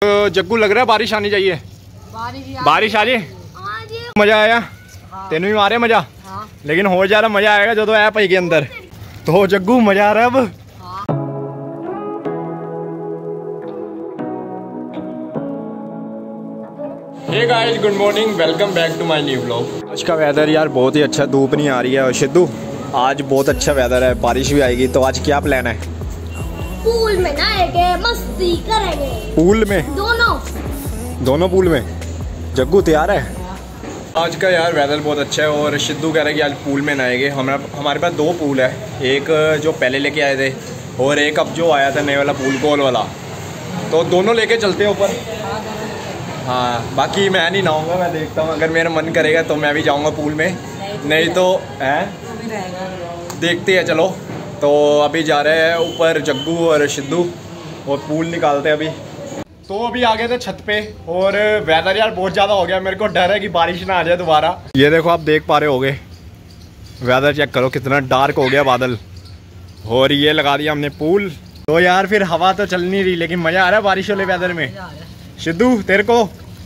तो जग्गू लग रहा है बारिश आनी चाहिए। बारिश आ जाए। मजा आया। तेन भी मारे मजा। लेकिन हो जा रहा मजा आएगा जो तो है भाई के अंदर। तो जग्गू मजा आ रहा है अब। Hey guys, good morning, welcome back to my new vlog. आज का वेदर यार बहुत ही अच्छा, धूप नहीं आ रही है। और सिद्धू आज बहुत अच्छा वेदर है, बारिश भी आएगी। तो आज क्या प्लान है? पूल में नहाएंगे, मस्ती करेंगे। पूल में? दोनों पूल में। जग्गू तैयार है? आज का यार वेदर बहुत अच्छा है और सिद्धू कह रहा है कि आज पूल में नहाएंगे। हमारे पास दो पूल है, एक जो पहले लेके आए थे और एक अब जो आया था नए वाला पूल, गोल वाला। तो दोनों लेके चलते हैं ऊपर। हाँ, बाकी मैं नहीं नहाऊंगा, मैं देखता हूँ, अगर मेरा मन करेगा तो मैं भी जाऊँगा पूल में, नहीं तो है देखते हैं। चलो, तो अभी जा रहे हैं ऊपर जग्गू और सिद्धू और पूल निकालते हैं अभी। तो अभी आ गए थे छत पे और वेदर यार बहुत ज़्यादा हो गया, मेरे को डर है कि बारिश ना आ जाए दोबारा। ये देखो, आप देख पा रहे होगे, वेदर चेक करो कितना डार्क हो गया बादल। और ये लगा दिया हमने पूल। तो यार फिर हवा तो चल नहीं रही, लेकिन मज़ा आ रहा है बारिश वाले वेदर में। सिद्धू तेरे को?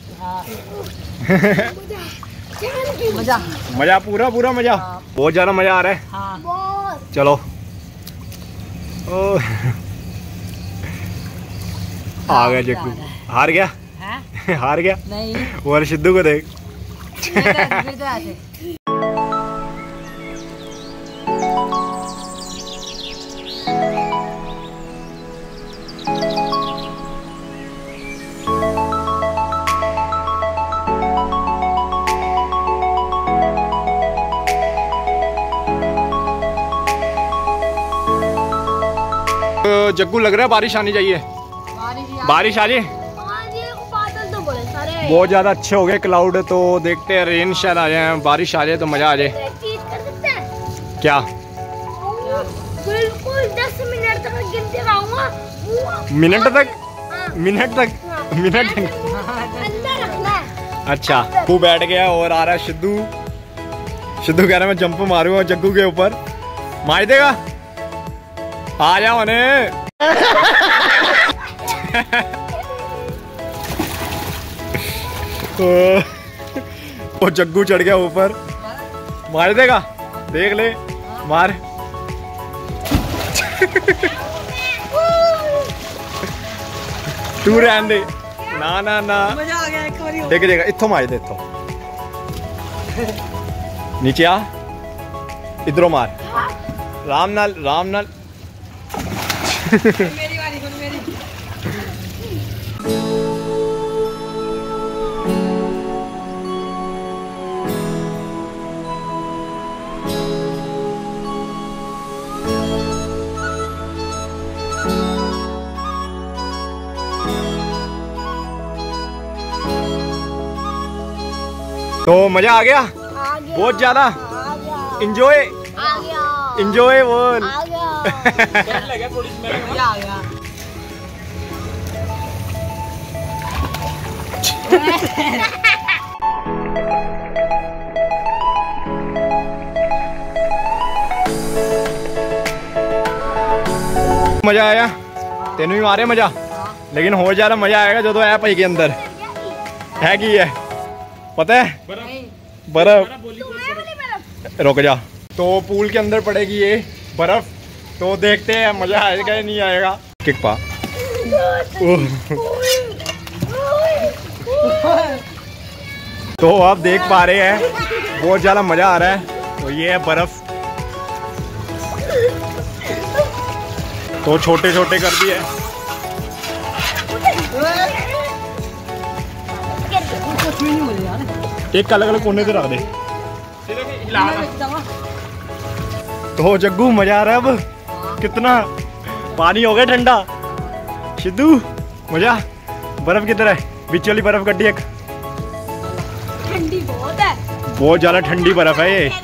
मजा पूरा मजा। बहुत ज़्यादा मजा आ रहा है। चलो। आ गया जग्गू। हार गया? हार गया नहीं। और सिद्धू को देख। जग्गू लग रहा है बारिश आनी चाहिए। बारिश आ जाए। बादल तो बहुत ज्यादा अच्छे हो गए क्लाउड। तो देखते हैं रेन शायद आ जाए, बारिश आ जाए तो मजा आ जाए। क्या? बिल्कुल 10 मिनट तक गिनते रहूंगा। मिनट तक? अच्छा, तू बैठ गया और आ रहा है सिद्धू। सिद्धू कह रहा है मैं जंप मारूंगा जग्गू के ऊपर। मार देगा? आ जाओ ने। वो जग्गू चढ़ गया ऊपर। मार देगा? देख ले, मार। तू रहने दे। ना मजा आ गया एक बारी। देख इत्थों मार दे, इत्थों नीचे आ, इधरों मार। राम नाल। मेरी बारी, मेरी। तो मजा आ गया बहुत ज्यादा। इंजॉय बोल। मजा आया। तेन भी मारे मजा। लेकिन हो जा रहा मजा आएगा जो तो है भाई के अंदर है कि है, पता है? बर्फ। रुक जा। तो पूल के अंदर पड़ेगी ये बर्फ, तो देखते हैं मजा आएगा या नहीं आएगा। किक पा। तो आप देख पा रहे हैं बहुत ज्यादा मजा आ रहा है। तो ये है बर्फ। तो छोटे छोटे कर दिए। एक अलग अलग कोने से रख दे। तो जग्गू मजा आ रहा है अब। कितना पानी हो गया ठंडा। सिद्धू मजा। बर्फ किधर है? बीच वाली बर्फ गड्डी एक। ठंडी बहुत है, बहुत ज्यादा ठंडी बर्फ है ये।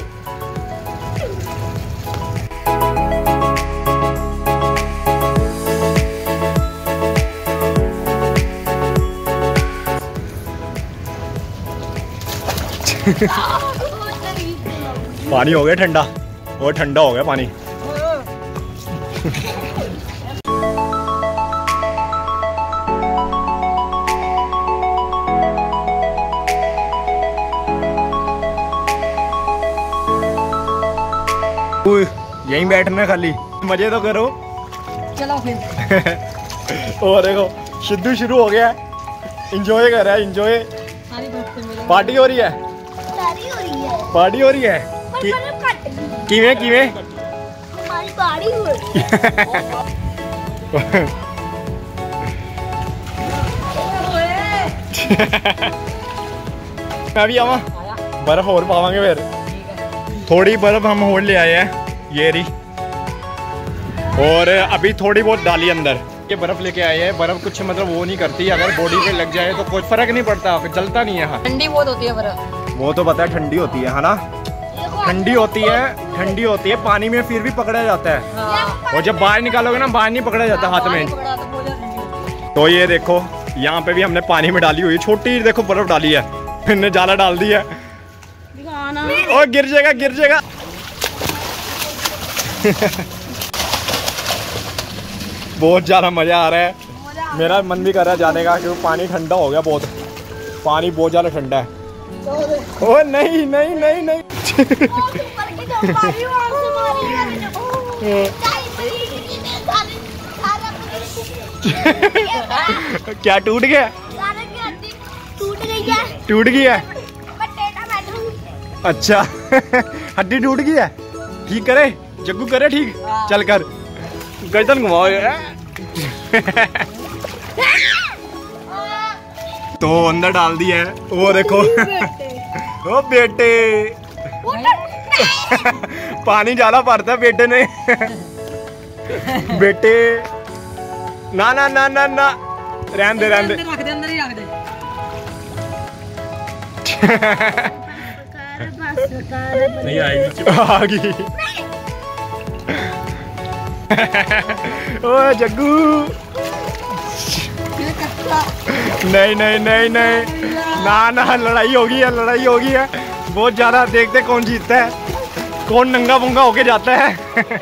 पानी हो गया ठंडा, और ठंडा हो गया पानी। यहीं बैठना खाली, मजे तो करो। चलो फिर। और देखो सिद्धू शुरू हो गया है, इंजॉय कर रहा है, इंजॉय। पार्टी हो रही है, पार्टी हो रही है। किवें किवें हमारी पार्टी हो रही है। मैं भी आवा, बर्फ और पावांगे फिर। थोड़ी बर्फ हम और ले आए हैं, ये रही, और अभी थोड़ी बहुत डाली अंदर। ये बर्फ लेके आए हैं, बर्फ कुछ मतलब वो नहीं करती, अगर बॉडी पे लग जाए तो कोई फर्क नहीं पड़ता, जलता नहीं है। ठंडी बहुत होती है बर्फ, वो तो पता है ठंडी होती है ना, ठंडी होती है, ठंडी होती है, पानी में फिर भी पकड़ा जाता है। और जब बाहर निकालोगे ना, बाहर नहीं पकड़ा जाता हाथ में। तो ये देखो यहाँ पे भी हमने पानी में डाली हुई छोटी, देखो बर्फ डाली है, हमने जाला डाल दी है। और गिर जाएगा, गिर जाएगा। बहुत ज्यादा मजा आ रहा है, मेरा मन भी कर रहा है जाने का, क्योंकि पानी ठंडा हो गया बहुत, पानी बहुत ज्यादा ठंडा है। ओ नहीं नहीं नहीं नहीं। क्या टूट गया? टूट गई है। अच्छा हड्डी टूट गई है, ठीक करे जग्गू, करे ठीक, चल कर गर्दन घुमाओ। तो अंदर डाल दिया है, वो देखो। ओ बेटे पानी ज्यादा भरता है बेटे ने। बेटे ना ना ना ना ना, रहन दे रहन दे, अंदर ही रख दे। नहीं आएगी, आ गई। ओ जग्गू, नहीं नहीं नहीं नहीं, ना ना, लड़ाई होगी है, लड़ाई होगी है बहुत ज्यादा। देखते कौन जीतता है, कौन नंगा पुंगा होके जाता है।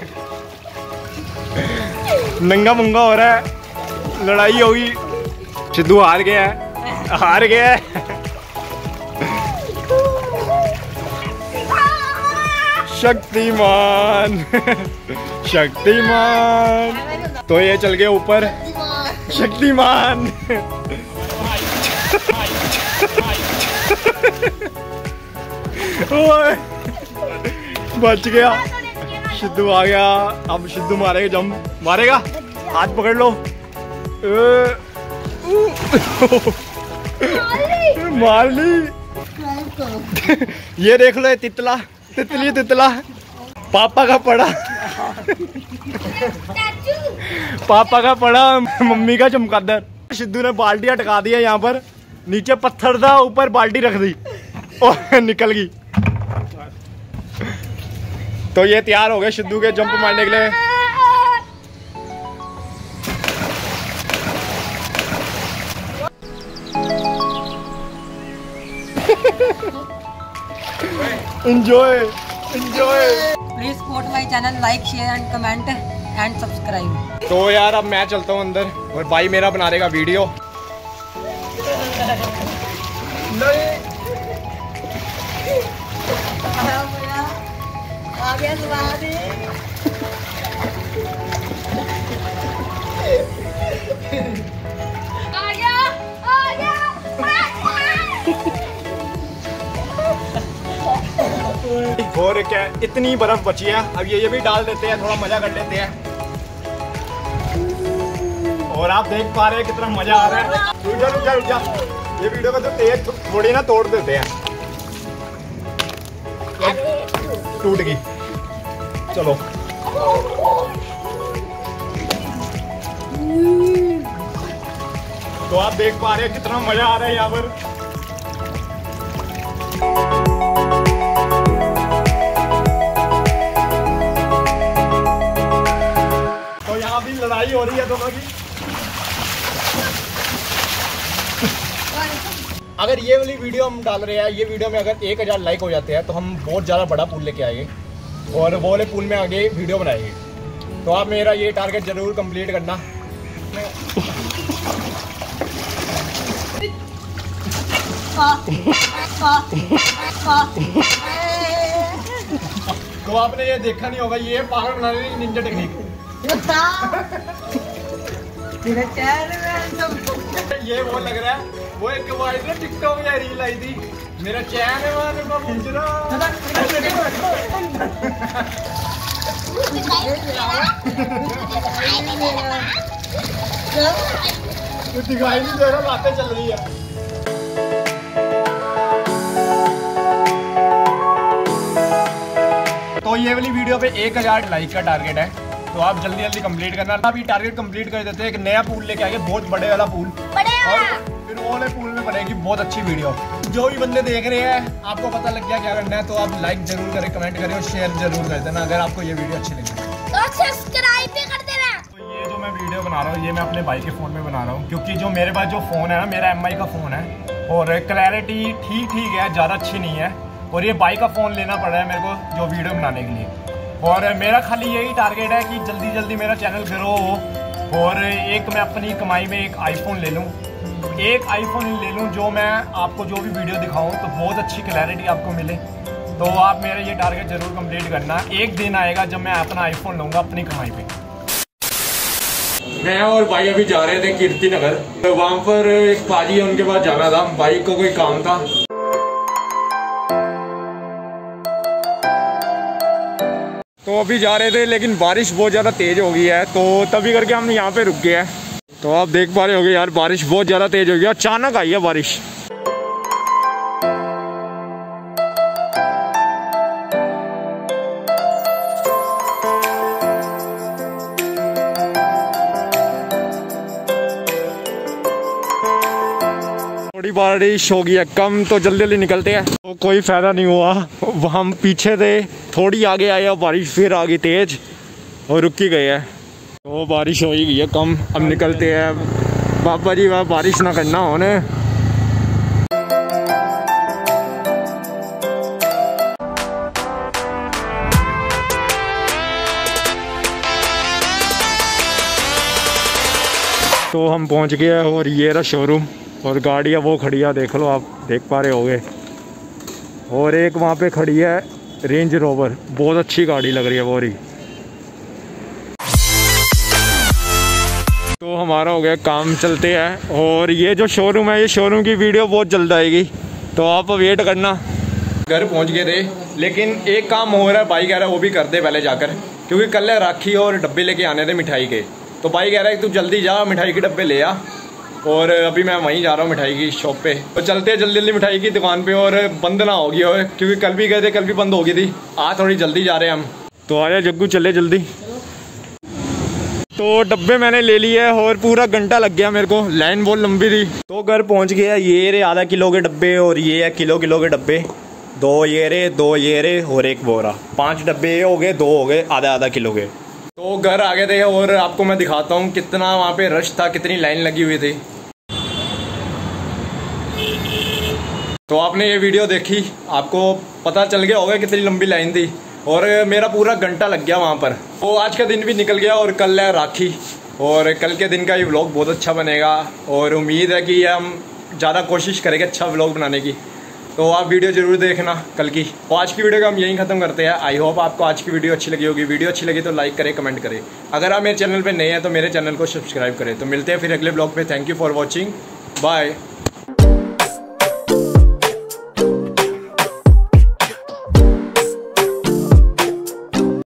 नंगा पुंगा हो रहा है, लड़ाई होगी। सिद्धू हार गया है, हार गया है। शक्तिमान शक्तिमान। तो ये चल गए ऊपर, शक्तिमान। बच गया, सिद्धू आ गया। अब सिद्धू मारेगा, जंप मारेगा, हाथ पकड़ लो। मार ली। ये देख लो, ये तितला, तितली तितला, पापा का पड़ा, पापा का पड़ा, मम्मी का चमगादड़। सिद्धू ने बाल्टी अटका दिया यहाँ पर, नीचे पत्थर था, ऊपर बाल्टी रख दी और निकल गई। तो ये तैयार हो गए सिद्धू के जंप मारने के लिए। Enjoy, enjoy. Please support my channel, like, share and comment and subscribe. तो यार अब मैं चलता हूँ अंदर, और भाई मेरा बना देगा वीडियो। आ गया स्वाद। और क्या, इतनी बर्फ बची है, अब ये भी डाल देते हैं, थोड़ा मजा कर लेते हैं। और आप देख पा रहे हैं कितना मजा आ रहा है। रुक जा रुक जा रुक जा, ये वीडियो को तो तेज थोड़ी ना तोड़ देते हैं। टूट गई, चलो। तो आप देख पा रहे हैं कितना मजा आ रहा है यहाँ पर। तो यहाँ भी लड़ाई हो रही है दोनों की। अगर ये वाली वीडियो हम डाल रहे हैं, ये वीडियो में अगर 1000 लाइक हो जाते हैं तो हम बहुत ज़्यादा बड़ा पूल लेके आएंगे और वो वाले पूल में आगे वीडियो बनाएंगे। तो आप मेरा ये टारगेट जरूर कंप्लीट करना। तो आपने ये देखा नहीं होगा, ये पागल बनाने की निंजा टेक्निक। ये वो लग रहा है वो एक वो आई थी टिकटॉक या रील आई थी, मेरा चैन है वहां पे पूछ रहा। दिखाई नहीं दे रहा, बातें चल रही है। तो ये वाली वीडियो पे 1000 लाइक का टारगेट है, तो आप जल्दी जल्दी कंप्लीट करना। आप ये टारगेट कंप्लीट कर देते हैं, एक नया पूल लेके आएंगे, बहुत बड़े वाला पूल, और फिर वो वाले पूल में बनेगी बहुत अच्छी वीडियो। जो भी बंदे देख रहे हैं आपको पता लग गया क्या करना है, तो आप लाइक जरूर करें, कमेंट करें और शेयर जरूर कर देना अगर आपको ये वीडियो अच्छी लगी। और सब्सक्राइब भी कर देना। तो ये जो मैं वीडियो बना रहा हूँ ये मैं अपने भाई के फ़ोन में बना रहा हूँ, क्योंकि जो मेरे पास जो फ़ोन है ना, मेरा MI का फ़ोन है और क्लैरिटी ठीक है, ज़्यादा अच्छी नहीं है, और ये भाई का फ़ोन लेना पड़ रहा है मेरे को जो वीडियो बनाने के लिए। और मेरा खाली यही टारगेट है कि जल्दी जल्दी मेरा चैनल ग्रो हो, और एक मैं अपनी कमाई में एक आईफोन ले लूँ, एक आईफोन ले लूँ जो मैं आपको जो भी वीडियो दिखाऊँ तो बहुत अच्छी क्लैरिटी आपको मिले। तो आप मेरा ये टारगेट जरूर कंप्लीट करना। एक दिन आएगा जब मैं अपना आईफोन लूँगा अपनी कमाई पे। मैं और भाई अभी जा रहे थे कीर्ति नगर, तो वहाँ पर एक पाजी है, उनके पास जाना था, भाई को कोई काम था। तो अभी जा रहे थे लेकिन बारिश बहुत ज़्यादा तेज़ हो गई है, तो तभी करके हम यहाँ पे रुक गए हैं। तो आप देख पा रहे होगे यार, बारिश बहुत ज़्यादा तेज़ हो गई, अचानक आई है बारिश। थोड़ी बारिश हो गई है कम, तो जल्दी जल्दी निकलते हैं। तो कोई फ़ायदा नहीं हुआ, हम पीछे थे, थोड़ी आगे आए और बारिश फिर आ गई तेज़ और रुक ही गए है। तो बारिश हो ही गई है कम, अब निकलते हैं। बाबा जी वहाँ बारिश ना करना होने। तो हम पहुँच गए और ये रहा शोरूम, और गाड़ियाँ वो खड़ी है, देख लो, आप देख पा रहे होगे। और एक वहाँ पे खड़ी है रेंज रोवर, बहुत अच्छी गाड़ी लग रही है वो रही। तो हमारा हो गया काम, चलते हैं। और ये जो शोरूम है, ये शोरूम की वीडियो बहुत जल्द आएगी, तो आप वेट करना। घर पहुँच गए थे, लेकिन एक काम हो रहा है, भाई कह रहा है वो भी कर दे पहले जाकर, क्योंकि कल राखी और डब्बे लेके आने थे मिठाई के। तो भाई कह रहा है तू जल्दी जा, मिठाई के डब्बे ले आ। और अभी मैं वहीं जा रहा हूँ मिठाई की शॉप पे, तो चलते हैं जल्दी जल्दी मिठाई की दुकान पे, और बंद ना होगी, और क्योंकि कल भी गए थे, कल भी बंद हो गई थी। आज थोड़ी जल्दी जा रहे हैं हम। तो आया जग्गू, चले जल्दी। तो डब्बे मैंने ले लिए और पूरा घंटा लग गया मेरे को, लाइन बहुत लंबी थी। तो घर पहुँच गया। ये रे आधा किलो के डब्बे, और ये है किलो के डब्बे, 2 ये रे और एक बोरा, 5 डब्बे हो गए, 2 हो गए आधा किलो के। तो घर आ गए थे, और आपको मैं दिखाता हूँ कितना वहाँ पे रश था, कितनी लाइन लगी हुई थी। तो आपने ये वीडियो देखी, आपको पता चल गया होगा कितनी लंबी लाइन थी, और मेरा पूरा घंटा लग गया वहाँ पर। तो आज का दिन भी निकल गया, और कल है राखी, और कल के दिन का ये व्लॉग बहुत अच्छा बनेगा, और उम्मीद है कि हम ज़्यादा कोशिश करेंगे अच्छा व्लॉग बनाने की। तो आप वीडियो जरूर देखना कल की। तो आज की वीडियो को हम यहीं ख़त्म करते हैं। आई होप आपको आज की वीडियो अच्छी लगी होगी। वीडियो अच्छी लगी तो लाइक करें, कमेंट करें। अगर आप मेरे चैनल पे नए हैं तो मेरे चैनल को सब्सक्राइब करें। तो मिलते हैं फिर अगले ब्लॉग पे। Thank you for watching, bye.